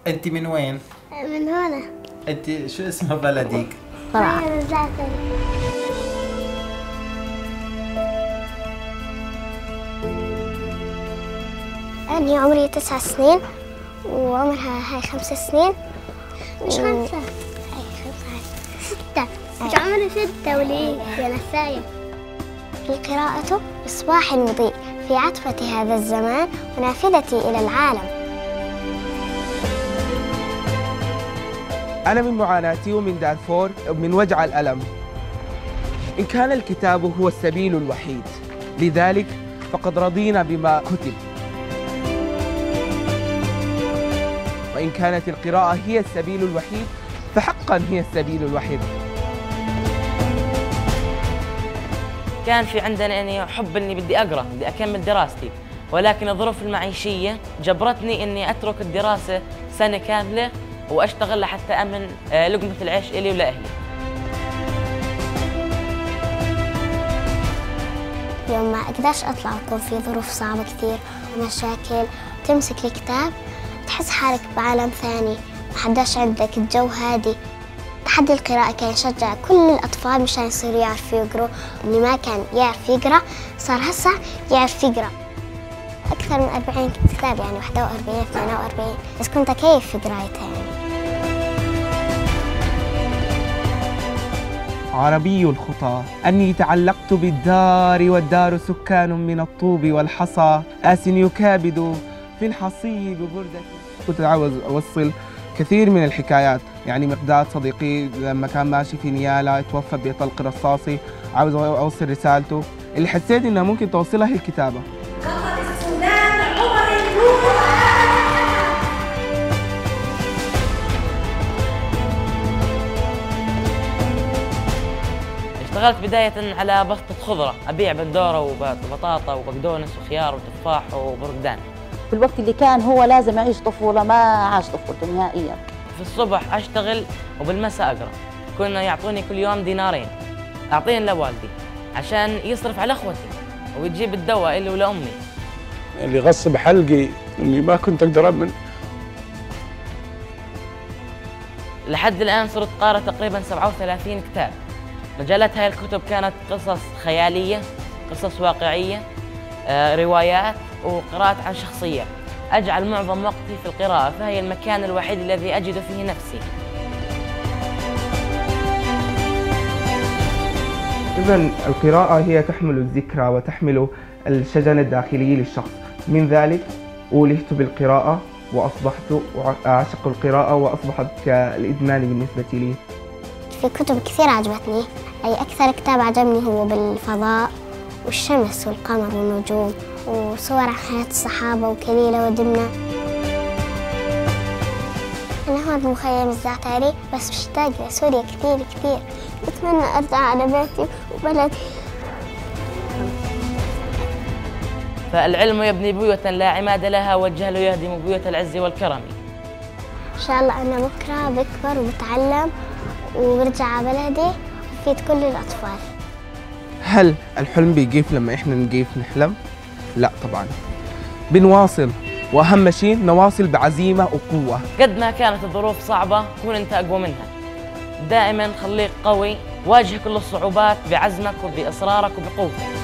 انت من وين؟ من هنا. انت شو اسم بلدك؟ طبعا من زعتر. أنا عمري 9 سنين وعمرها هاي 5 سنين. مش 5 هاي 5 6. مش عمري 6 وليه يا نساية. القراءة مصباح مضيء في عتبة هذا الزمان ونافذتي إلى العالم. أنا من معاناتي ومن دارفور من وجع الألم. إن كان الكتاب هو السبيل الوحيد، لذلك فقد رضينا بما كتب. وإن كانت القراءة هي السبيل الوحيد فحقا هي السبيل الوحيد. كان في عندنا اني حب اني بدي اقرا، بدي اكمل دراستي، ولكن الظروف المعيشيه جبرتني اني اترك الدراسه سنه كامله واشتغل لحتى امن لقمه العيش الي ولاهلي. يوم ما اقدرش اطلع ويكون في ظروف صعبه كثير ومشاكل، تمسك الكتاب تحس حالك بعالم ثاني، ما حداش عندك الجو هادي. تحدي القراءة كان يشجع كل الأطفال مشان يصيروا يعرفوا يقروا، اللي ما كان يعرف يقرأ صار هسه يعرف يقرأ. أكثر من 40 كتاب يعني 41 42، بس كنت أكيف في قرايتها يعني. عربي الخطى أني تعلقت بالدار والدار سكان من الطوب والحصى، آس يكابد في الحصيب بردة. كنت عاوز أوصل كثير من الحكايات، يعني مقداد صديقي لما كان ماشي في نيالا توفى بطلق رصاصي، عاوز أوصل رسالته اللي حسيت إنها ممكن توصلها هي الكتابة. اشتغلت بداية على بسطة خضرة، أبيع بندورة وبطاطا وبقدونس وخيار وتفاح وبرقدان. في الوقت اللي كان هو لازم يعيش طفولة ما عاش طفولته نهائيا. في الصبح أشتغل وبالمساء أقرأ. كنا يعطوني كل يوم دينارين أعطيهم لوالدي عشان يصرف على أخوتي ويجيب الدواء إلي ولأمي. اللي غصب حلقي إني ما كنت أقدر أمن. لحد الآن صرت قارئ تقريبا 37 كتاب. مجالات هاي الكتب كانت قصص خيالية، قصص واقعية، روايات وقراءات عن شخصية. أجعل معظم وقتي في القراءة، فهي المكان الوحيد الذي أجد فيه نفسي. إذن القراءة هي تحمل الذكرى وتحمل الشجن الداخلي للشخص. من ذلك أولهت بالقراءة وأصبحت أعشق القراءة وأصبحت كالإدمان بالنسبة لي. في كتب كثير عجبتني، أي أكثر كتاب عجبني هو بالفضاء والشمس والقمر والنجوم وصور عن حياة الصحابة وكليلة ودمنة. أنا هون بمخيم الزعتري بس مشتاقة لسوريا كثير كثير، بتمنى أرجع على بيتي وبلدي. فالعلم يبني بيوتا لا عماد لها والجهل يهدم بيوت العز والكرم. إن شاء الله أنا بكرة بكبر وبتعلم وبرجع على بلدي وفيد كل الأطفال. هل الحلم بيقيف لما إحنا نقيف نحلم؟ لا طبعاً، بنواصل، وأهم شيء نواصل بعزيمة وقوة. قد ما كانت الظروف صعبة كون أنت أقوى منها. دائماً خليك قوي، واجه كل الصعوبات بعزمك وبإصرارك وبقوتك.